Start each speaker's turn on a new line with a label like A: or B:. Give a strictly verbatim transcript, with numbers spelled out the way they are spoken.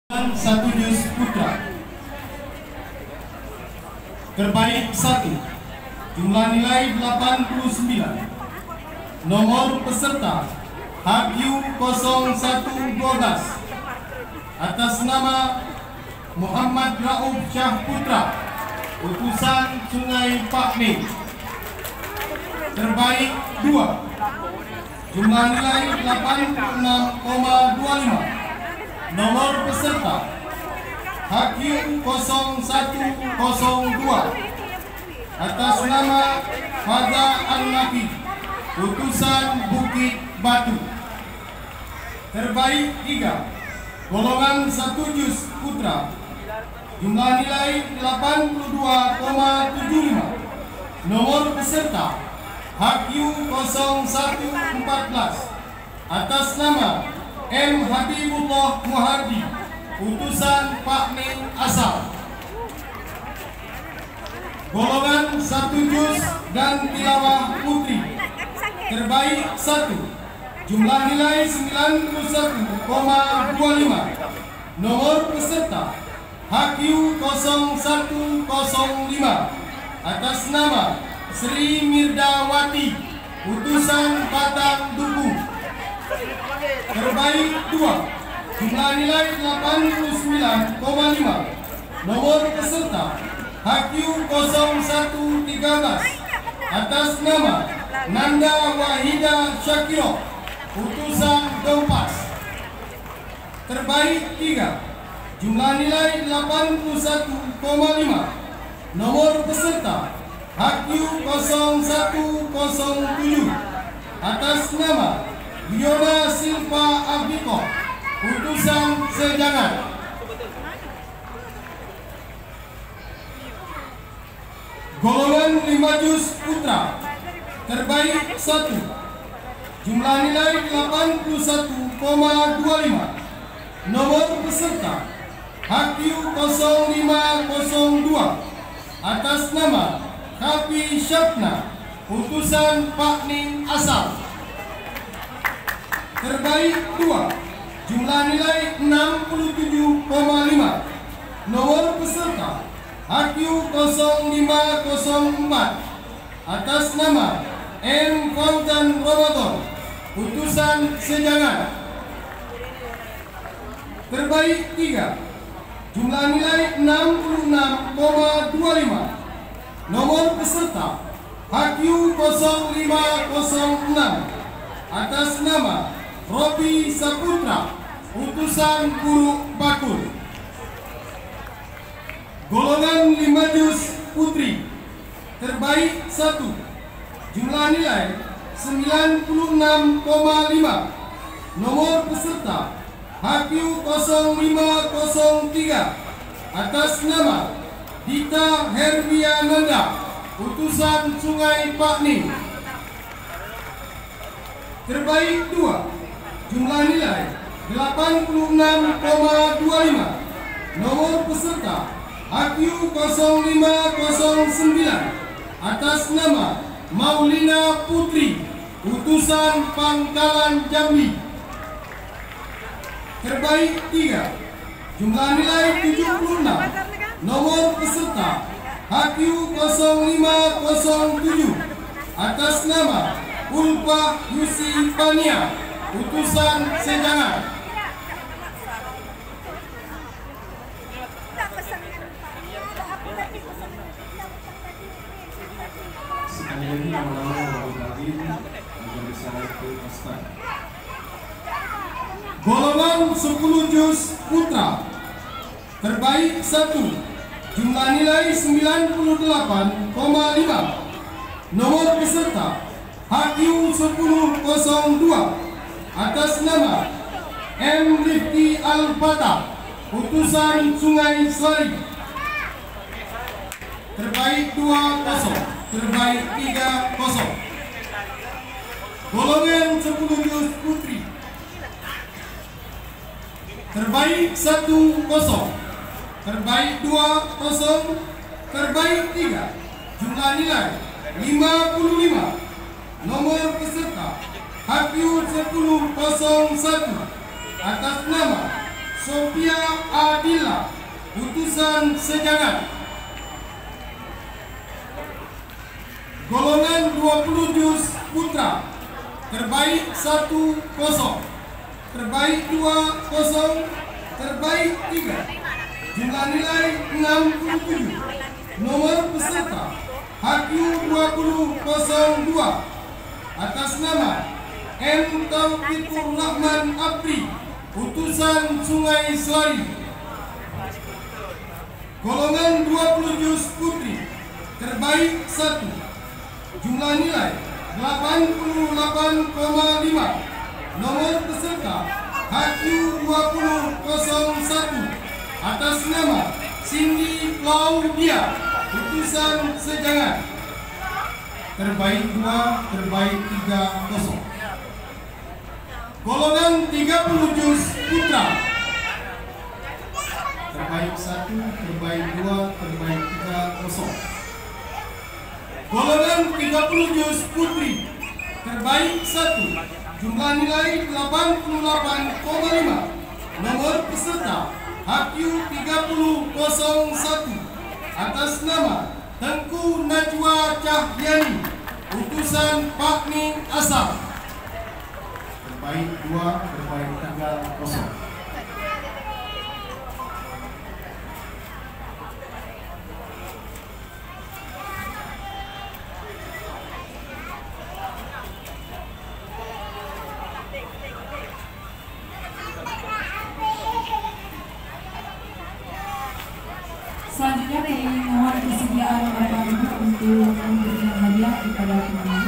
A: Satu juz putra. Terbaik satu, jumlah nilai delapan puluh sembilan. Nomor peserta H Q nol satu dua belas atas nama Muhammad Rauf Syah Putra, utusan Sungai Pakming. Terbaik dua, jumlah nilai delapan puluh enam koma dua lima. Nomor peserta H Q nol satu nol dua atas nama Fadha Al-Nafi, utusan Bukit Batu. Terbaik tiga, golongan satu juz putra, jumlah nilai delapan puluh dua koma tujuh lima. Nomor peserta H Q nol satu empat belas atas nama M. Habibullah Muhardi, utusan Pakming asal. Golongan satu juz dan tilawah putri. Terbaik satu, jumlah nilai sembilan puluh satu koma dua lima. Nomor peserta H Q nol satu nol lima atas nama Sri Mirdawati, utusan Batang Duku. Terbaik dua, jumlah nilai delapan puluh sembilan koma lima. Nomor peserta H Q nol satu tiga belas atas nama Nanda Wahida Syakiro, utusan Dompas. Terbaik tiga, jumlah nilai delapan puluh satu koma lima. Nomor peserta H Q nol satu nol tujuh atas nama Yona Silva Abiko, utusan Sejangan. Golongan lima juz putra. Terbaik satu, jumlah nilai delapan puluh satu koma dua lima. Nomor peserta H Q nol lima nol dua atas nama Hafi Syafna, utusan Pakming asal. Terbaik dua, jumlah nilai enam puluh tujuh koma lima. Nomor peserta H Q nol lima nol empat atas nama M. Fauzan Ramadan, utusan Sejangan. Terbaik tiga, jumlah nilai enam puluh enam koma dua lima. Nomor peserta H Q nol lima nol enam atas nama Robi Saputra, utusan Puruk Bakul. Golongan lima juz putri. Terbaik satu, jumlah nilai sembilan puluh enam koma lima. Nomor peserta H Q nol lima nol tiga atas nama Dita Herwiananda, utusan Sungai Pakming. Terbaik dua, jumlah nilai delapan puluh enam koma dua lima. Nomor peserta H Q nol lima nol sembilan atas nama Maulina Putri, utusan Pangkalan Jambi. Terbaik tiga, jumlah nilai tujuh puluh enam. Nomor peserta H Q nol lima nol tujuh atas nama Ulfa Yusi Pania, utusan Sejangan.
B: Sekali lagi nama-nama yang hadir menjadi sangat berkesan.
A: Golongan sepuluh juz putra. Terbaik satu, jumlah nilai sembilan puluh delapan koma lima. Nomor peserta H Q sepuluh nol dua atas nama M. Rifki Al-Fatah, utusan Sungai Sari. Terbaik dua kosong, terbaik tiga kosong. Golongan sepuluh juz putri. Terbaik satu kosong, terbaik dua kosong, terbaik tiga. Jumlah nilai lima puluh lima. Nomor peserta H Q sepuluh nol satu atas nama Sophia Adila, utusan Sejagat. Golongan dua puluh juz putra, terbaik satu kosong, terbaik dua kosong, terbaik tiga. Jumlah nilai enam puluh tujuh. Nomor peserta H Q dua puluh nol dua atas nama M. Taufikur Rahman Apri, utusan Sungai Selari. Golongan dua puluh juz putri, terbaik satu. Jumlah nilai delapan puluh delapan koma lima. Nomor peserta H Q dua puluh nol satu atas nama Cindy Claudia, utusan Sejangan. Terbaik dua, terbaik tiga kosong. Golongan tiga puluh juz putra, terbaik satu, terbaik dua, terbaik tiga kosong. Golongan tiga puluh juz putri, terbaik satu. Jumlah nilai delapan puluh delapan koma lima. Nomor peserta H Q tiga puluh nol satu atas nama Tengku Najwa Cahyani, utusan Pak Ning Asam. Terbaik dua, terbaik tiga kosong.
C: Selanjutnya kami mohon kesediaan Bapak Ibu untuk memberikan hadiah kepada pemenang.